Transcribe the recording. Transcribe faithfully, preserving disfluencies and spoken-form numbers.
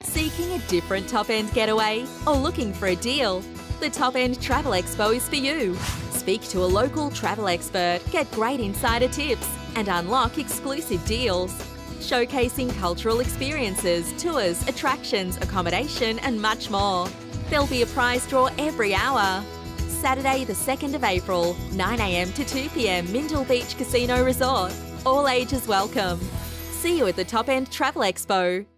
Seeking a different top-end getaway or looking for a deal? The Top End Travel Expo is for you. Speak to a local travel expert, get great insider tips and unlock exclusive deals. Showcasing cultural experiences, tours, attractions, accommodation and much more. There'll be a prize draw every hour. Saturday the second of April, nine a m to two p m Mindle Beach Casino Resort. All ages welcome. See you at the Top End Travel Expo.